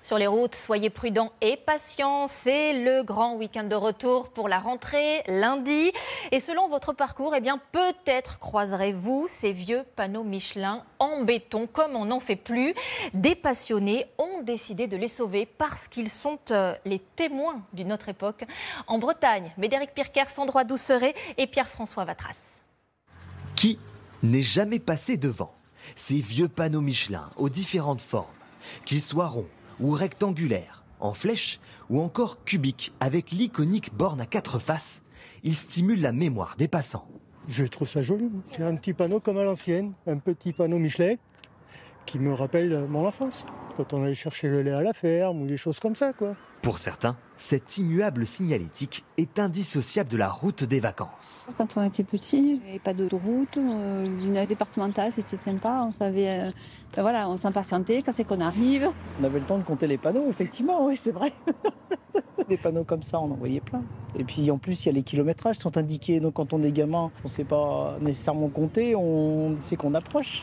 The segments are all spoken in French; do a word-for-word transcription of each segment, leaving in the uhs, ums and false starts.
Sur les routes, soyez prudents et patients. C'est le grand week-end de retour pour la rentrée lundi. Et selon votre parcours, eh bien, peut-être croiserez-vous ces vieux panneaux Michelin en béton comme on n'en fait plus. Des passionnés ont décidé de les sauver parce qu'ils sont euh, les témoins d'une autre époque. En Bretagne, Médéric Pirker, Sandroit Douceret et Pierre-François Vatras. Qui n'est jamais passé devant ces vieux panneaux Michelin aux différentes formes, qu'ils soient ronds ou rectangulaires, en flèche ou encore cubiques avec l'iconique borne à quatre faces, ils stimulent la mémoire des passants. Je trouve ça joli. C'est un petit panneau comme à l'ancienne, un petit panneau Michelin qui me rappelle mon enfance, quand on allait chercher le lait à la ferme ou des choses comme ça, quoi. Pour certains, cette immuable signalétique est indissociable de la route des vacances. Quand on était petit, il n'y avait pas d'autoroute, euh, l'île départementale c'était sympa, on savait, euh, ben voilà, on s'impatientait quand c'est qu'on arrive. On avait le temps de compter les panneaux, effectivement, oui c'est vrai. Des panneaux comme ça, on en voyait plein. Et puis en plus, il y a les kilométrages qui sont indiqués, donc quand on est gamin, on ne sait pas nécessairement compter, on sait qu'on approche.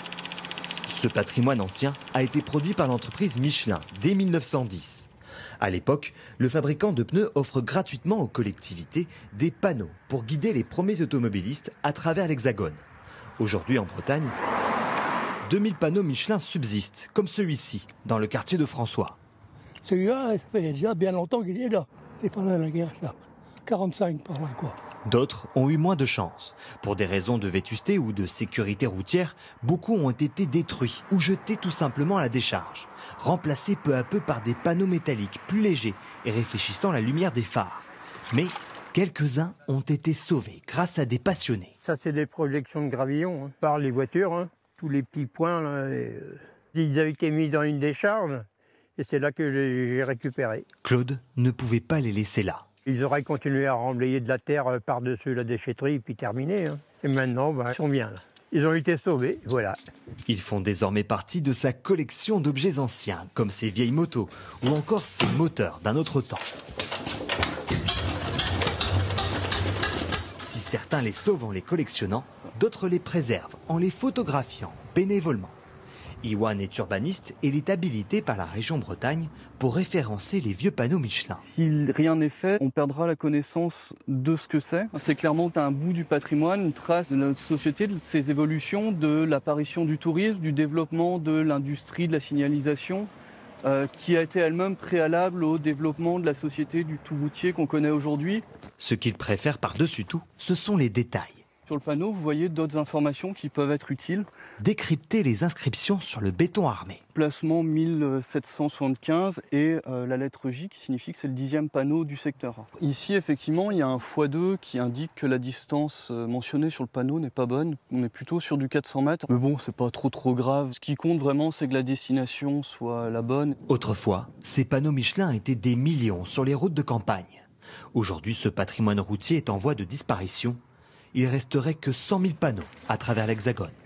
Ce patrimoine ancien a été produit par l'entreprise Michelin dès mille neuf cent dix. À l'époque, le fabricant de pneus offre gratuitement aux collectivités des panneaux pour guider les premiers automobilistes à travers l'Hexagone. Aujourd'hui en Bretagne, deux mille panneaux Michelin subsistent, comme celui-ci, dans le quartier de François. Celui-là, ça fait déjà bien longtemps qu'il est là. C'est pendant la guerre, ça. quarante-cinq par là, quoi. D'autres ont eu moins de chance. Pour des raisons de vétusté ou de sécurité routière, beaucoup ont été détruits ou jetés tout simplement à la décharge, remplacés peu à peu par des panneaux métalliques plus légers et réfléchissant la lumière des phares. Mais quelques-uns ont été sauvés grâce à des passionnés. Ça, c'est des projections de gravillon hein, par les voitures. Hein. Tous les petits points, là, et, euh, ils avaient été mis dans une décharge et c'est là que j'ai récupéré. Claude ne pouvait pas les laisser là. Ils auraient continué à remblayer de la terre par-dessus la déchetterie, puis terminé. Hein. Et maintenant, bah, ils sont bien là. Ils ont été sauvés, voilà. Ils font désormais partie de sa collection d'objets anciens, comme ces vieilles motos, ou encore ces moteurs d'un autre temps. Si certains les sauvent en les collectionnant, d'autres les préservent en les photographiant bénévolement. Iwan est urbaniste et il est habilité par la région Bretagne pour référencer les vieux panneaux Michelin. Si rien n'est fait, on perdra la connaissance de ce que c'est. C'est clairement un bout du patrimoine, une trace de notre société, de ses évolutions, de l'apparition du tourisme, du développement de l'industrie de la signalisation, euh, qui a été elle-même préalable au développement de la société du tout routier qu'on connaît aujourd'hui. Ce qu'il préfère par-dessus tout, ce sont les détails. Sur le panneau, vous voyez d'autres informations qui peuvent être utiles. Décrypter les inscriptions sur le béton armé. Placement mille sept cent soixante-quinze et euh, la lettre J qui signifie que c'est le dixième panneau du secteur. Ici, effectivement, il y a un fois deux qui indique que la distance mentionnée sur le panneau n'est pas bonne. On est plutôt sur du quatre cents mètres. Mais bon, c'est pas trop trop grave. Ce qui compte vraiment, c'est que la destination soit la bonne. Autrefois, ces panneaux Michelin étaient des millions sur les routes de campagne. Aujourd'hui, ce patrimoine routier est en voie de disparition. Il resterait que cent mille panneaux à travers l'Hexagone.